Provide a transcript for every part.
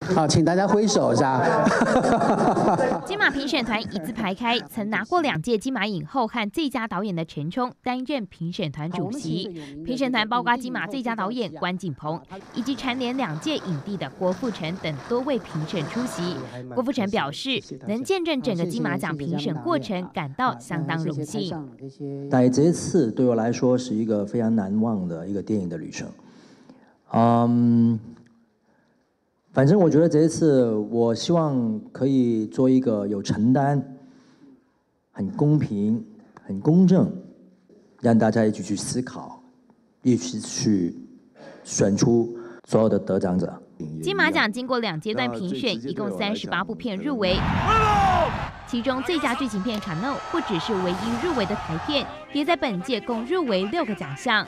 好，请大家挥手一下。 金马评审团一字排开，曾拿过2届金马影后和最佳导演的陈冲担任评审团主席。评审团包括金马最佳导演关锦鹏，以及蝉联2届影帝的郭富城等多位评审出席。郭富城表示，能见证整个金马奖评审过程，感到相当荣幸。 但这一次对我来说是一个非常难忘的一个电影的旅程。反正我觉得这一次，我希望可以做一个有承担、很公平、很公正，让大家一起去思考，一起去选出所有的得奖者。 金马奖经过2阶段评选，一共38部片入围。其中最佳剧情片《卡诺》不只是唯一入围的台片，也在本届共入围6个奖项。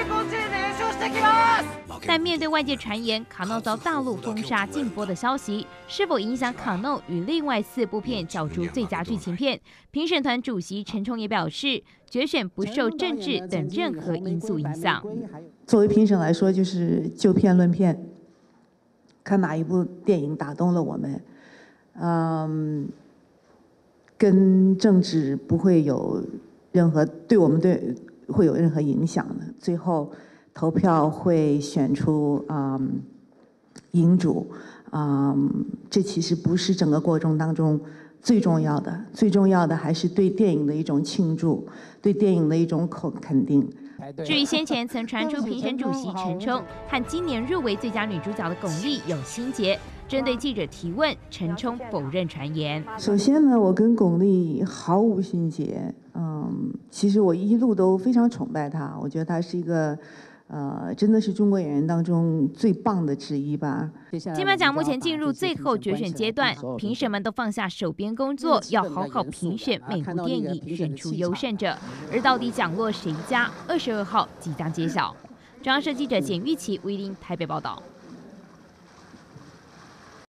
但面对外界传言卡诺遭大陆封杀禁播的消息，是否影响卡诺与另外4部片角逐最佳剧情片？评审团主席陈冲也表示，决选不受政治等任何因素影响。 作为评审来说，就是就片论片，看哪一部电影打动了我们，跟政治不会有任何对我们会有任何影响的。最后投票会选出影主，这其实不是整个过程当中最重要的，最重要的还是对电影的一种庆祝，对电影的一种肯定。 至于先前曾传出评审主席陈冲和今年入围最佳女主角的巩俐有心结，针对记者提问，陈冲否认传言。 首先呢，我跟巩俐毫无心结，其实我一路都非常崇拜她，我觉得她是一个。真的是中国演员当中最棒的之一吧。 金马奖目前进入最后决选阶段，评审们都放下手边工作，要好好评选每部电影，选出优胜者。而到底奖落谁家，22号即将揭晓。中央社记者简玉琪、威林台北报道。